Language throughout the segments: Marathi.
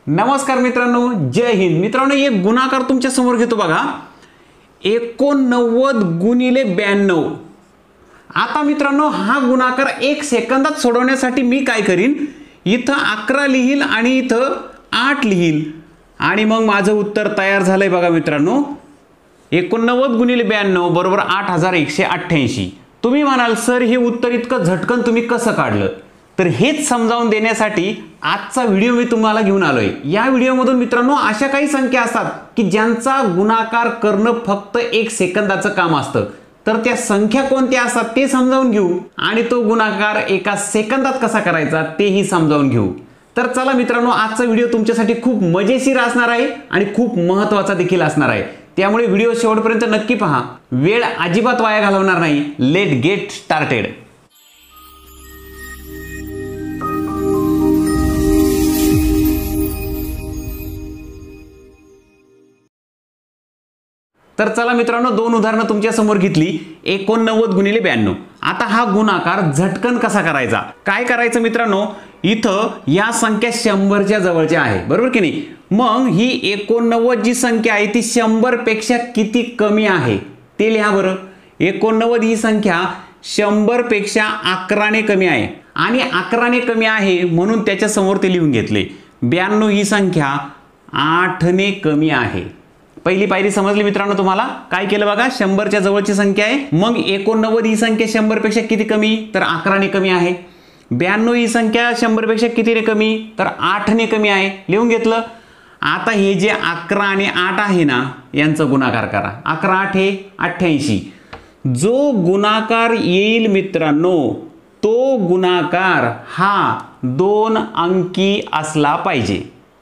नमस्कार मित्रांनो, जय हिंद। मित्रांनो, एक गुणाकार तुमच्या समोर घेतो बघा, 89 गुणिले 92। आता मित्रांनो, हा गुणाकार 1 सेकंदात सोडवण्यासाठी मी काय करीन, इथं 11 लिहिल आणि इथं 8 लिहिल आणि मग माझं उत्तर तयार झालंय बघा मित्रांनो। 89 गुणिले 92 बरोबर 8188। तुम्ही म्हणाल सर, हे उत्तर इतकं झटकन तुम्ही कसं काढलं? तर हेच समजावून देण्यासाठी आजचा व्हिडिओ मी तुम्हाला घेऊन आलोय। या व्हिडिओमधून मित्रांनो, अशा काही संख्या असतात की ज्यांचा गुणाकार करणं फक्त 1 सेकंदाचं काम असतं। तर त्या संख्या कोणत्या असतात ते समजावून घेऊ आणि तो गुणाकार 1 सेकंदात कसा करायचा तेही समजावून घेऊ। तर चला मित्रांनो, आजचा व्हिडिओ तुमच्यासाठी खूप मजेशीर असणार आहे आणि खूप महत्त्वाचा देखील असणार आहे। त्यामुळे व्हिडिओ शेवटपर्यंत नक्की पहा, वेळ अजिबात वाया घालवणार नाही। Let get started. तर चला मित्रांनो, 2 उदाहरणं तुमच्या समोर घेतली, 89 गुणिले 92। आता हा गुणाकार झटकन कसा करायचा? काय करायचं मित्रांनो, इथं या संख्या 100च्या जवळच्या आहे, बरोबर की नाही? मग ही 89 जी संख्या आहे ती 100 पेक्षा किती कमी आहे ते लिहा बरं। 89 ही संख्या 100 पेक्षा 11 ने कमी आहे आणि 11 ने कमी आहे म्हणून त्याच्या समोर ते लिहून घेतले। 92 ही संख्या 8 ने कमी आहे। पहिली पायरी समजली मित्रांनो तुम्हाला? काय केलं बघा, 100च्या जवळची संख्या आहे, मग 89 ही संख्या 100 पेक्षा किती कमी, तर 11 ने कमी आहे। 92 ही संख्या 100 पेक्षा किती ने कमी, तर 8 ने कमी आहे, लिहून घेतलं। आता हे जे 11 आणि 8 आहे ना, यांचा गुणाकार करा। 11 8 हे 88। जो गुणाकार येईल मित्रांनो, तो गुणाकार हा 2 अंकी असला पाहिजे।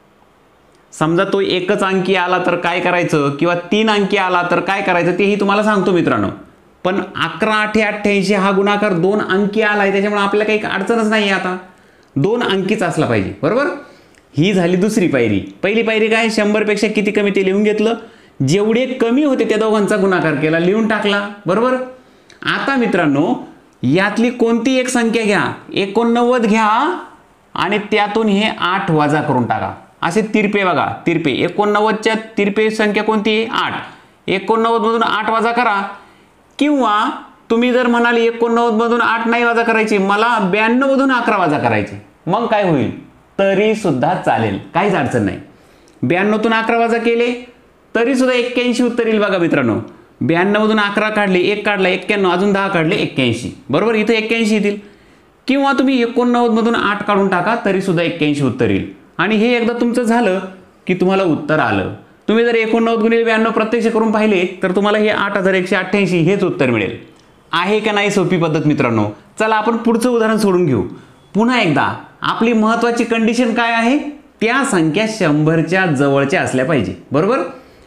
समजा तो एकच अंकी आला तर काय करायचं, किंवा 3 अंकी आला तर काय करायचं तेही तुम्हाला सांगतो मित्रांनो। पण 11 8 88 हा गुणाकार 2 अंकी आलाय, त्याच्यामुळे आपल्याला काही अडचणच नाही। आता 2 अंकीच असला पाहिजे, बरोबर? ही झाली दुसरी पायरी। पहिली पायरी काय, 100 पेक्षा किती कमी ते लिहून घेतलं, जेवढे कमी होते त्या दोघांचा गुणाकार केला, लिहून टाकला, बरोबर? आता मित्रांनो, यातली कोणती एक संख्या घ्या, 89 घ्या आणि त्यातून हे 8 वजा करून टाका। असे तिरपे बघा, तिरपे 89च्या तिरपे संख्या कोणती आहे, 8। 89 मधून 8 वजा करा, किंवा तुम्ही जर म्हणाल 89 मधून 8 नाही वजा करायची, मला 92 मधून 11 वजा करायचे, मग काय होईल, तरी सुद्धा चालेल, काहीच अडचण नाही। 92 तून 11 वजा केले तरी सुद्धा 81 उत्तर येईल बघा मित्रांनो। 92 मधून 11 काढले, 1 काढला 91, अजून 10 काढले 81, बरोबर? इथे 81 येतील। किंवा तुम्ही 89 मधून 8 काढून टाका तरी सुद्धा 81 उत्तर येईल। आणि हे एकदा तुमचं झालं की तुम्हाला उत्तर आलं। तुम्ही जर 89 गुणिले 92 प्रत्यक्ष करून पाहिले तर तुम्हाला हे 8188 हेच उत्तर मिळेल। आहे का नाही सोपी पद्धत मित्रांनो? चला आपण पुढचं उदाहरण सोडून घेऊ। पुन्हा एकदा आपली महत्त्वाची कंडिशन काय आहे, त्या संख्या 100च्या जवळच्या असल्या पाहिजे, बरोबर?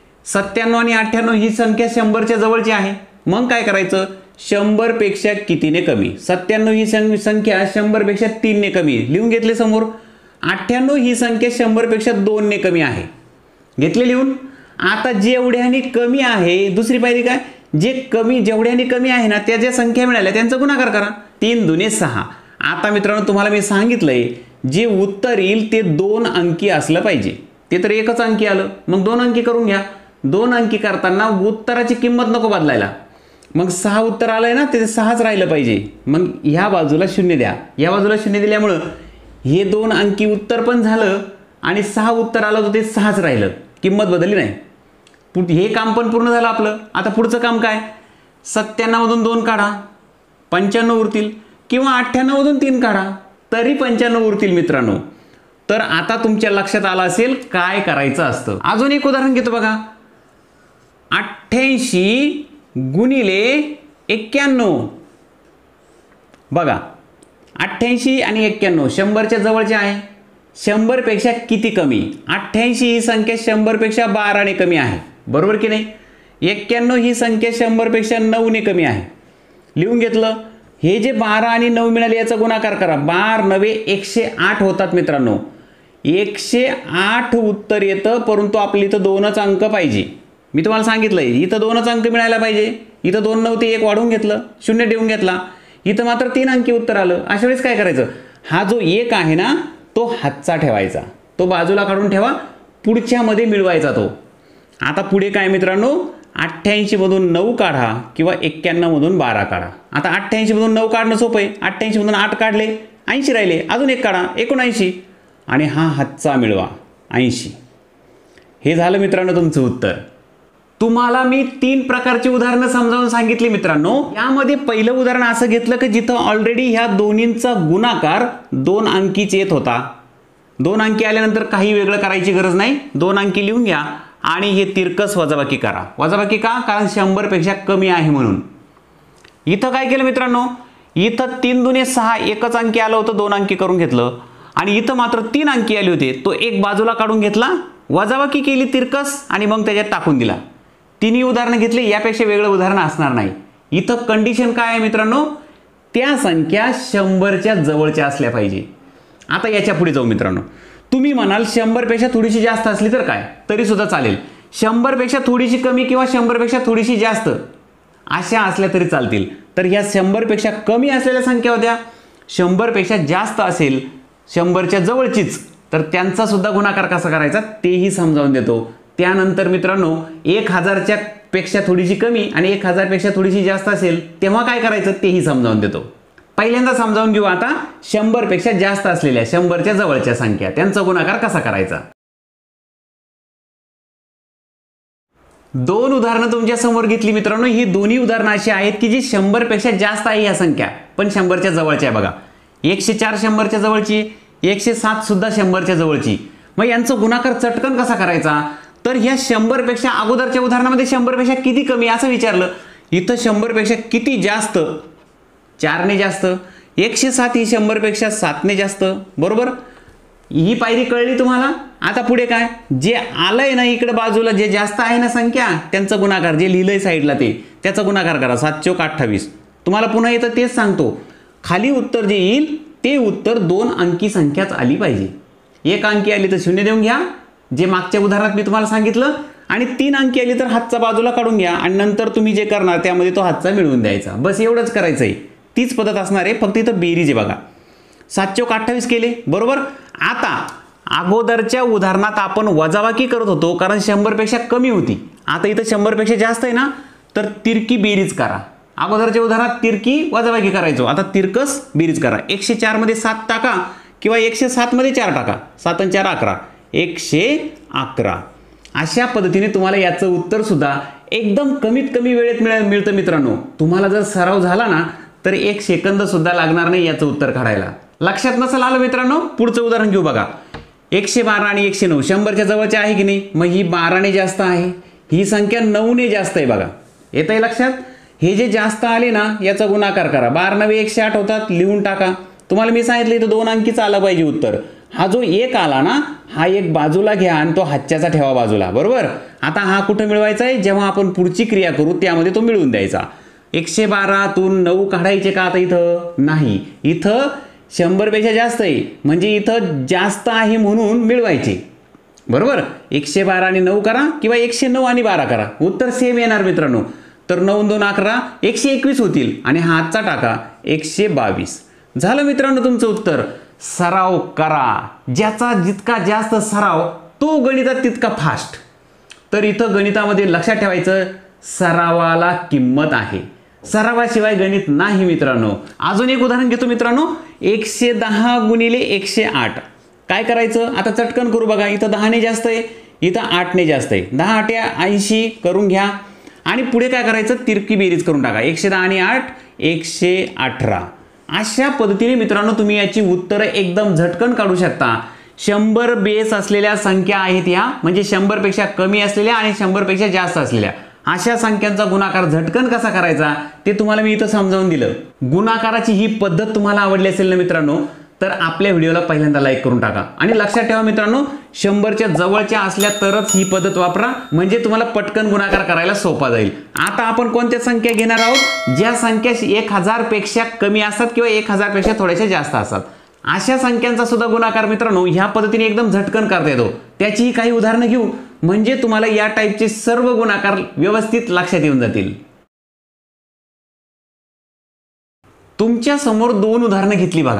97 आणि 98 ही संख्या 100च्या जवळची आहे, मग काय करायचं, 100 पेक्षा कितीने कमी। 97 ही संख्या 100 पेक्षा 3 ने कमी, लिहून घेतले समोर। 98 ही संख्या 100 पेक्षा 2 ने कमी आहे, घेतले लिहून। आता जेवढ्याने कमी आहे, दुसरी पायरी काय, जे कमी जेवढ्याने कमी आहे ना, त्या ज्या संख्या मिळाल्या त्यांचा गुणाकार करा। 3 दुने 6। आता मित्रांनो, तुम्हाला मी सांगितलंय, जे उत्तर येईल ते 2 अंकी असलं पाहिजे। ते तर एकच अंकी आलं, मग 2 अंकी करून घ्या। 2 अंकी करताना उत्तराची किंमत नको बदलायला। मग 6 उत्तर आलंय ना, ते 6च राहिलं पाहिजे। मग ह्या बाजूला 0 द्या, या बाजूला 0 दिल्यामुळं हे 2 अंकी उत्तर पण झालं आणि 6 उत्तर आलं तर ते 6च राहिलं, किंमत बदलली नाही। हे काम पण पूर्ण झालं आपलं। आता पुढचं काम काय, 97 मधून 2 काढा, 95 उरतील, किंवा 98 मधून 3 काढा तरी 95 उरतील मित्रांनो। तर आता तुमच्या लक्षात आलं असेल काय करायचं असतं। अजून एक उदाहरण घेतो बघा, 88 गुणिले 91। बघा, 88 आणि 91 100च्या जवळचे आहे, 100 पेक्षा किती कमी। 88 ही संख्या 100 पेक्षा 12 ने कमी आहे, बरोबर की नाही? 91 ही संख्या 100 पेक्षा 9 ने कमी आहे, लिहून घेतलं। हे जे 12 आणि 9 मिळाले याचा गुणाकार करा, 12 9 108 होतात मित्रांनो। 108 उत्तर येतं, परंतु आपली इथं 2च अंक पाहिजे। मी तुम्हाला सांगितलंय, इथं 2च अंक मिळायला पाहिजे। इथं 2 नव्हते, 1 वाढवून घेतलं, 0 देऊन घेतला, इथं मात्र 3 अंकी उत्तर आलं। अशा वेळेस काय करायचं, हा जो 1 आहे ना तो हातचा ठेवायचा, तो बाजूला काढून ठेवा, पुढच्यामध्ये मिळवायचा तो. आता पुढे काय मित्रांनो, 88 मधून 9 काढा किंवा 91 मधून 12 काढा. आता 88 मधून 9 काढणं सोपं आहे. 88 मधून 8 काढले, 80 राहिले, अजून एक काढा 79 आणि हा हातचा मिळवा 80. हे झालं मित्रांनो तुमचं उत्तर. तुम्हाला मी 3 प्रकारची उदाहरणं समजावून सांगितली मित्रांनो. यामध्ये पहिलं उदाहरण असं घेतलं की जिथं ऑलरेडी ह्या दोन्हींचा गुणाकार 2 अंकीच येत होता. 2 अंकी आल्यानंतर काही वेगळं करायची गरज नाही, 2 अंकी लिहून घ्या आणि हे तिरकस वजाबाकी करा. वजाबाकी का? कारण 100 पेक्षा कमी आहे म्हणून. इथं काय केलं मित्रांनो, इथं 3 दुने 6 एकच अंकी आलं होतं, 2 अंकी करून घेतलं आणि इथं मात्र 3 अंकी आले होते, तो एक बाजूला काढून घेतला, वजाबाकी केली तिरकस आणि मग त्याच्यात टाकून दिला. तिन्ही उदाहरणं घेतली, यापेक्षा वेगळं उदाहरण असणार नाही. इथं कंडिशन काय आहे मित्रांनो, त्या संख्या 100च्या जवळच्या असल्या पाहिजे. आता याच्या पुढे जाऊ मित्रांनो. तुम्ही म्हणाल 100 पेक्षा थोडीशी जास्त असली तर काय, तरी सुद्धा चालेल. 100 पेक्षा थोडीशी कमी किंवा 100 पेक्षा थोडीशी जास्त अशा असल्या तरी चालतील. तर ह्या 100 पेक्षा कमी असलेल्या संख्या होत्या, 100 पेक्षा जास्त असेल 100च्या जवळचीच, तर त्यांचा सुद्धा गुणाकार कसा करायचा तेही समजावून देतो. त्यानंतर मित्रांनो 1000च्या पेक्षा थोडीशी कमी आणि 1000 पेक्षा थोडीशी जास्त असेल तेव्हा काय करायचं तेही समजावून देतो. पहिल्यांदा समजावून घेऊ आता 100 पेक्षा जास्त असलेल्या 100च्या जवळच्या संख्या, त्यांचा गुणाकार कसा करायचा. 2 उदाहरणं तुमच्या समोर घेतली मित्रांनो. ही दोन्ही उदाहरणं अशी आहेत की जी 100 पेक्षा जास्त आहे ह्या संख्या, पण 100च्या जवळच्या आहे. बघा 104 100च्या जवळची, 107 सुद्धा 100च्या जवळची. मग यांचं गुणाकार चटकन कसा करायचा, तर ह्या 100 पेक्षा अगोदरच्या उदाहरणामध्ये 100 पेक्षा किती कमी असं विचारलं. इथं 100 पेक्षा किती जास्त, 4 ने जास्त. 107 ही 100 पेक्षा 7 ने जास्त, बरोबर. ही पायरी कळली तुम्हाला. आता पुढे काय, जे आलंय ना इकडे बाजूला, जे जास्त आहे ना संख्या, त्यांचा गुणाकार, जे लिहिलंय साईडला त्याचा गुणाकार करा. 7 चौक 28. तुम्हाला पुन्हा येतं तेच सांगतो, खाली उत्तर जे येईल ते उत्तर 2 अंकी संख्याच आली पाहिजे. 1 अंकी आली तर 0 देऊन घ्या, जे मागच्या उदाहरणात मी तुम्हाला सांगितलं, आणि 3 अंकी आली तर हातचा बाजूला काढून घ्या आणि नंतर तुम्ही जे करणार त्यामध्ये तो हातचा मिळवून द्यायचा. बस एवढंच करायचं आहे. तीच पद्धत असणार आहे, फक्त इथं बेरीज आहे बघा. 7 चौक 28 केले, बरोबर. आता अगोदरच्या उदाहरणात आपण वजाबाकी करत होतो कारण 100 पेक्षा कमी होती. आता इथं 100 पेक्षा जास्त आहे ना, तर तिरकी बेरीज करा. अगोदरच्या उदाहरणात तिरकी वजाबाकी करायचो, आता तिरकस बेरीज करा. 104 मध्ये 7 टाका किंवा 107 मध्ये 4 टाका. 7 आणि 4 11, 111. अशा पद्धतीने तुम्हाला याचं उत्तर सुद्धा एकदम कमीत कमी वेळेत मिळतं मित्रांनो. तुम्हाला जर सराव झाला ना तर 1 सेकंद सुद्धा लागणार नाही याचं उत्तर काढायला. लक्षात नसेल आलं मित्रांनो, पुढचं उदाहरण घेऊ बघा. 112 आणि 109 100च्या जवळच्या आहे की नाही, मग ही 12 ने जास्त आहे, ही संख्या 9 ने जास्त आहे. बघा येत आहे लक्षात. हे जे जास्त आले ना याचा गुणाकार करा. 12 9 108 होतात, लिहून टाका. तुम्हाला मी सांगितलं इथं 2 अंकीच आलं पाहिजे उत्तर. हा जो 1 आला ना, हा 1 बाजूला घ्या आणि तो हातच्याचा ठेवा बाजूला, बरोबर. आता हा कुठं मिळवायचा आहे, जेव्हा आपण पुढची क्रिया करू त्यामध्ये तो मिळवून द्यायचा. 112 तून 9 काढायचे का आता, इथं नाही, इथं 100 पेक्षा जास्त आहे म्हणजे इथं जास्त आहे म्हणून मिळवायचे, बरोबर. 112 आणि 9 करा किंवा 109 आणि 12 करा, उत्तर सेम येणार मित्रांनो. तर 9 2 11 121 होतील आणि हा हातचा टाका 122. झालं मित्रांनो तुमचं उत्तर. सराव करा, ज्याचा जितका जास्त सराव तो गणितात तितका फास्ट. तर इथं गणितामध्ये लक्षात ठेवायचं, सरावाला किंमत आहे, सरावाशिवाय गणित नाही मित्रांनो. अजून एक उदाहरण घेतो मित्रांनो. 110 गुणिले 108 काय करायचं, आता चटकन करू बघा. इथं 10 ने जास्त आहे, इथं 8 ने जास्त आहे. 10 8 80 करून घ्या आणि पुढे काय करायचं, तिरकी बेरीज करून टाका. 110 आणि 8 118. अशा पद्धतीने मित्रांनो तुम्ही याची उत्तरं एकदम झटकन काढू शकता. 100 बेस असलेल्या संख्या आहेत या, म्हणजे 100 पेक्षा कमी असलेल्या आणि 100 पेक्षा जास्त असलेल्या अशा संख्यांचा गुणाकार झटकन कसा करायचा ते तुम्हाला मी इथं समजावून दिलं. गुणाकाराची ही पद्धत तुम्हाला आवडली असेल ना मित्रांनो, तर आपल्या व्हिडिओला पहिल्यांदा लाईक करून टाका. आणि लक्षात ठेवा मित्रांनो, 100च्या जवळच्या असल्या तरच ही पद्धत वापरा, म्हणजे तुम्हाला पटकन गुणाकार करायला सोपा जाईल. आता आपण कोणत्या संख्या घेणार आहोत, ज्या संख्या 1000 पेक्षा कमी असतात किंवा 1000 पेक्षा थोड्याशा जास्त असतात अशा संख्यांचा सुद्धा गुणाकार मित्रांनो ह्या पद्धतीने एकदम झटकन करता येतो. त्याचीही काही उदाहरणं घेऊ, म्हणजे तुम्हाला या टाईपचे सर्व गुणाकार व्यवस्थित लक्षात येऊन जातील. तुमच्या समोर 2 उदाहरणं घेतली बघा.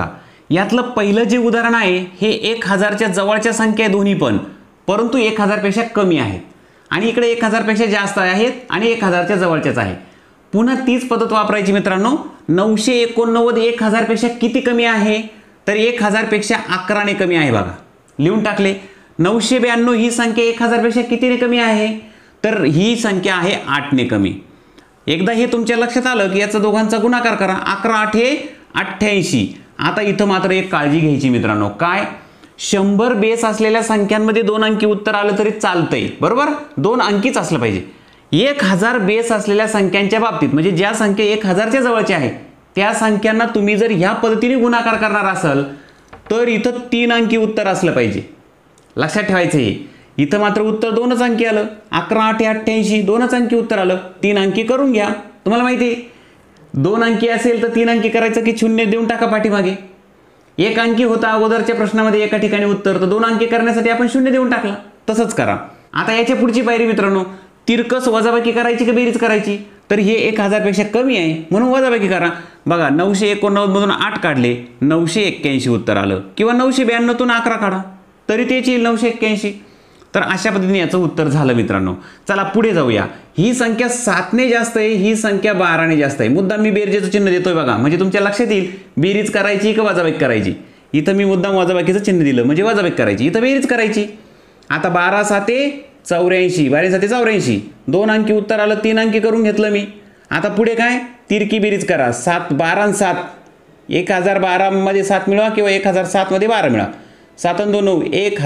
यातलं पहिलं जे उदाहरण आहे हे 1000च्या जवळच्या संख्या आहे दोन्ही पण, परंतु 1000 पेक्षा कमी आहेत आणि इकडे 1000 पेक्षा जास्त आहेत आणि 1000च्या जवळच्याच आहे. पुन्हा तीच पद्धत वापरायची मित्रांनो. 989 1000 पेक्षा किती कमी आहे, तर 1000 पेक्षा 11 ने कमी आहे. बघा लिहून टाकले. 992 ही संख्या 1000 पेक्षा कितीने कमी आहे, तर ही संख्या आहे 8 ने कमी. एकदा हे तुमच्या लक्षात आलं की याचा दोघांचा गुणाकार करा. 11 8 हे 88. आता इथं मात्र एक काळजी घ्यायची मित्रांनो. काय, 100 बेस असलेल्या संख्यांमध्ये 2 अंकी उत्तर आलं तरी चालतंय, बरोबर. 2 अंकीच असलं पाहिजे. 1000 बेस असलेल्या संख्यांच्या बाबतीत म्हणजे ज्या संख्या 1000च्या जवळच्या आहे त्या संख्यांना तुम्ही जर ह्या पद्धतीने गुणाकार करणार असाल तर इथं 3 अंकी उत्तर असलं पाहिजे. लक्षात ठेवायचं हे. इथं मात्र उत्तर 2च अंकी आलं. 11 8 हे 88, 2च अंकी उत्तर आलं. 3 अंकी करून घ्या. तुम्हाला माहिती आहे 2 अंकी असेल तर 3 अंकी करायचं की 0 देऊन टाका पाठीमागे. 1 अंकी होता अगोदरच्या प्रश्नामध्ये एका ठिकाणी उत्तर, तर 2 अंकी करण्यासाठी आपण 0 देऊन टाकला. तसंच करा. आता याच्या पुढची पायरी मित्रांनो, तिरकस वजाबाकी करायची की बेरीज करायची, तर हे 1000 पेक्षा कमी आहे म्हणून वजाबाकी करा. बघा 989 मधून 8 काढले 981 उत्तर आलं, किंवा 992 तून 11 काढा तरी तेच येईल 981. तर अशा पद्धतीने याचं उत्तर झालं मित्रांनो. चला पुढे जाऊया. ही संख्या 7 ने जास्त आहे, ही संख्या 12 ने जास्त आहे. मुद्दाम मी बेरजेचं चिन्ह देतोय बघा, म्हणजे तुमच्या लक्षात येईल बेरीज करायची का वजाबाकी करायची. इथं मी मुद्दाम वजाबाकीचं चिन्ह दिलं म्हणजे वजाबाकी करायची, इथं बेरीज करायची. आता 12 7 84, 12 7 84, 2 अंकी उत्तर आलं, 3 अंकी करून घेतलं मी. आता पुढे काय, तिरकी बेरीज करा. 7 12 आणि 7, 1012 मध्ये 7 मिळवा किंवा 1007 मध्ये 12 मिळवा. 7 आणि 2 9,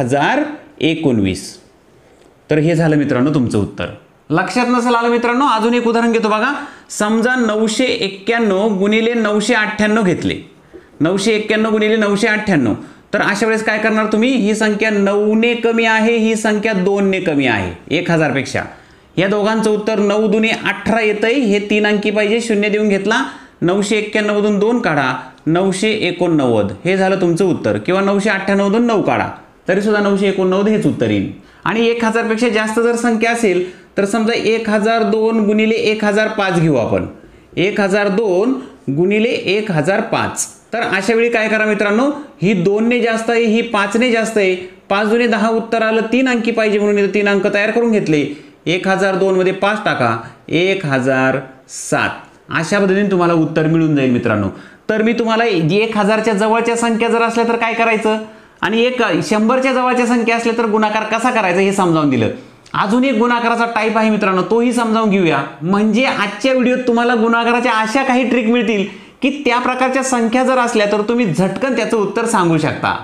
1019. तर हे झालं मित्रांनो तुमचं उत्तर. लक्षात नसेल आलं मित्रांनो, अजून एक उदाहरण घेतो बघा. समजा 991 गुणिले 998 घेतले. 991 गुणिले 998, तर अशा वेळेस काय करणार तुम्ही, ही संख्या 9 ने कमी आहे, ही संख्या 2 ने कमी आहे 1000 पेक्षा. या दोघांचं उत्तर 9 दुने 18 येतंय. हे 3 अंकी पाहिजे, 0 देऊन घेतला. 991 मधून 2 काढा 989, हे झालं तुमचं उत्तर. किंवा 998 मधून 9 काढा तरी सुद्धा 989 हेच उत्तर येईल. आणि 1000 पेक्षा जास्त जर संख्या असेल तर समजा 1002 गुणिले 1005 घेऊ आपण. 1002 गुणिले 1005, तर अशा वेळी काय करा मित्रांनो, ही 2 ने जास्त आहे, ही 5 ने जास्त आहे. 5 दुने 10 उत्तर आलं, 3 अंकी पाहिजे म्हणून इथं 3 अंक तयार करून घेतले. 1002 मध्ये 5 टाका 1007. अशा पद्धतीने तुम्हाला उत्तर मिळून जाईल मित्रांनो. तर मी तुम्हाला 1000च्या जवळच्या संख्या जर असल्या तर काय करायचं आणि 100च्या जवळच्या संख्या असल्या तर गुणाकार कसा करायचा हे समजावून दिलं. अजून एक गुणाकाराचा टाईप आहे मित्रांनो, तोही समजावून घेऊया. म्हणजे आजच्या व्हिडिओत तुम्हाला गुणाकाराच्या अशा काही ट्रिक मिळतील की त्या प्रकारच्या संख्या जर असल्या तर तुम्ही झटकन त्याचं उत्तर सांगू शकता.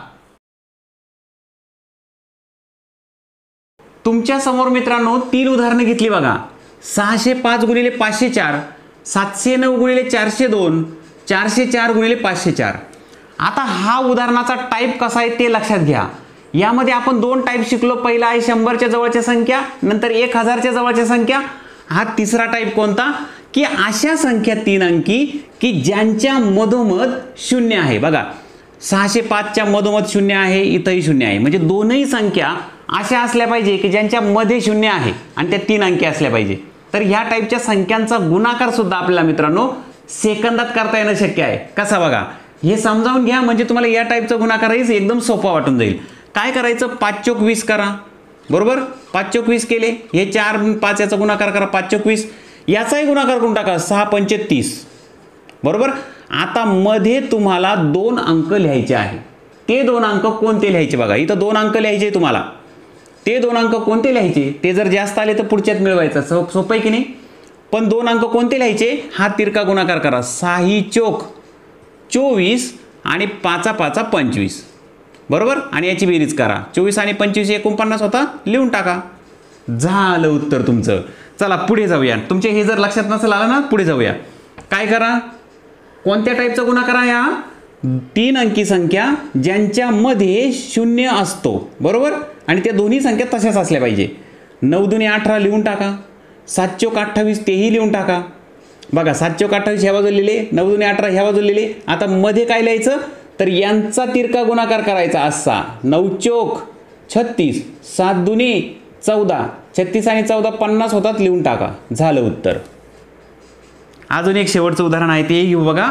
तुमच्या समोर मित्रांनो 3 उदाहरणे घेतली बघा. 605 गुणिले 504, 709 गुणिले 402, 404 गुणिले 504. आता हा उदाहरणाचा टाईप कसा आहे ते लक्षात घ्या. यामध्ये आपण 2 टाईप शिकलो. पहिला आहे 100च्या जवळच्या संख्या, नंतर 1000च्या जवळच्या संख्या. हा तिसरा टाईप कोणता, की अशा संख्या 3 अंकी की ज्यांच्या मधोमध 0 आहे. बघा 605च्या मधोमध 0 आहे, इथंही 0 आहे. म्हणजे दोनही संख्या अशा असल्या पाहिजे की ज्यांच्या मध्ये 0 आहे आणि त्या 3 अंकी असल्या पाहिजे. तर ह्या टाईपच्या संख्यांचा गुणाकार सुद्धा आपल्याला मित्रांनो सेकंदात करता येणं शक्य आहे. कसा बघा, हे समजावून घ्या म्हणजे तुम्हाला या टाईपचा गुणाकारही एकदम सोपा वाटून जाईल. काय करायचं, 5 चोक 20 करा, बरोबर. 5 चोक 20 केले, हे 4 5 याचा गुणाकार करा 5 चोक 20. याचाही गुणाकार करून टाका 6 पंचे 30, बरोबर. आता मध्ये तुम्हाला 2 अंक लिहायचे आहे. ते 2 अंक कोणते लिहायचे बघा, इथं 2 अंक लिहायचे तुम्हाला. ते 2 अंक कोणते लिहायचे, ते जर जास्त आले तर पुढच्यात मिळवायचं. सोपं आहे की नाही. पण 2 अंक कोणते लिहायचे, हा तिरका गुणाकार करा. 6 चोक 24 आणि 5 5 25, बरोबर. आणि याची बेरीज करा. 24 आणि 25 49 होता, लिहून टाका. झालं उत्तर तुमचं. चला पुढे जाऊया. तुमचे हे जर लक्षात नसेल आलं ना, पुढे जाऊया. काय करा, कोणत्या टाईपचा गुणाकार आहे हा, 3 अंकी संख्या ज्यांच्यामध्ये 0 असतो, बरोबर. आणि त्या दोन्ही संख्या तशाच असल्या पाहिजे. 9 दुने 18 लिहून टाका. 7 चोक 28 तेही लिहून टाका. बघा 7 चोक 28 ह्या बाजूला लिहिले, 9 दुने 18 ह्या बाजूला लिहिले. आता मध्ये काय लिहायचं, तर यांचा तिरका गुणाकार करायचा असा. 9 चोक 36, 7 दुने 14, 36 आणि 14 50 होतात, लिहून टाका. झालं उत्तर. अजून एक शेवटचं उदाहरण आहे ते घेऊ बघा.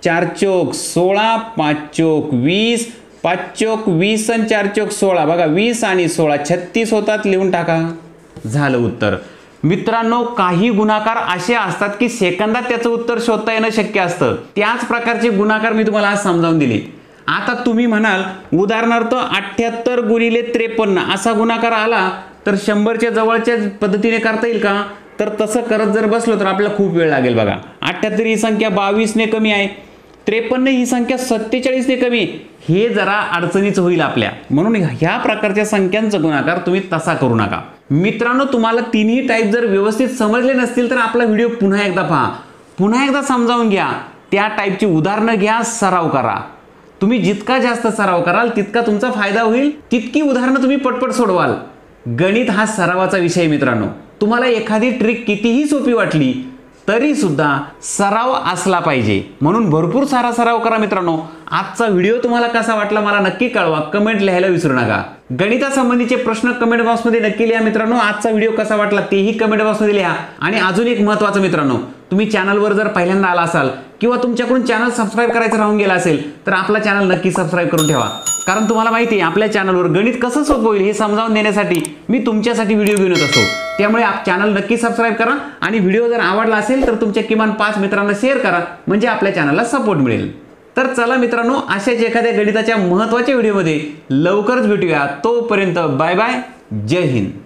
4 चोक 16, 5 चोक 20, 5 चोक 20 आणि 4 चोक 16. बघा 20 आणि 16 36 होतात. लिहून टाका. झालं उत्तर. मित्रांनो, काही गुणाकार असे असतात की सेकंदात त्याचं उत्तर शोधता येणं शक्य असतं. त्याच प्रकारचे गुणाकार मी तुम्हाला आज समजावून दिले. आता तुम्ही म्हणाल उदाहरणार्थ 78 गुणिले 53 असा गुणाकार आला तर 100च्या जवळच्या पद्धतीने करता येईल का? तर तसं करत जर बसलो तर आपल्याला खूप वेळ लागेल. बघा 78 ही संख्या 22 ने कमी आहे, 53 ही संख्या 47 ने कमी आहे. हे जरा अडचणीचं होईल आपल्या. म्हणून ह्या प्रकारच्या संख्यांचा गुणाकार तुम्ही तसा करू नका. मित्रांनो, तुम्हाला तिन्ही टाईप जर व्यवस्थित समजले नसतील तर आपला व्हिडिओ पुन्हा एकदा पहा, पुन्हा एकदा समजावून घ्या, त्या टाईपची उदाहरणं घ्या, सराव करा. तुम्ही जितका जास्त सराव कराल तितका तुमचा फायदा होईल, तितकी उदाहरणं तुम्ही पटपट सोडवाल. गणित हा सरावाचा विषय. मित्रांनो, तुम्हाला एखादी ट्रिक कितीही सोपी वाटली तरी सुद्धा सराव असला पाहिजे. म्हणून भरपूर सारा सराव करा. मित्रांनो, आजचा व्हिडिओ तुम्हाला कसा वाटला मला नक्की कळवा. कमेंट लिहायला विसरू नका. गणितासंबंधीचे प्रश्न कमेंट बॉक्समध्ये नक्की लिहा. मित्रांनो, आजचा व्हिडिओ कसा वाटला तेही कमेंट बॉक्समध्ये लिहा. आणि अजून एक महत्त्वाचं मित्रांनो, तुम्ही चॅनलवर जर पहिल्यांदा आला असाल किंवा तुमच्याकडून चॅनल सबस्क्राईब करायचं राहून गेला असेल तर आपला चॅनल नक्की सबस्क्राईब करून ठेवा. कारण तुम्हाला माहिती आहे आपल्या चॅनलवर गणित कसं सोपं होईल हे समजावून देण्यासाठी मी तुमच्यासाठी व्हिडिओ घेऊन येत असतो. त्यामुळे चॅनल नक्की सबस्क्राईब करा आणि व्हिडिओ जर आवडला असेल तर तुमच्या किमान 5 मित्रांना शेअर करा, म्हणजे आपल्या चॅनलला सपोर्ट मिळेल. तर चला मित्रांनो, अशाच एखाद्या गणिताच्या महत्त्वाच्या व्हिडिओमध्ये लवकरच भेटूया. तोपर्यंत बाय बाय. जय हिंद.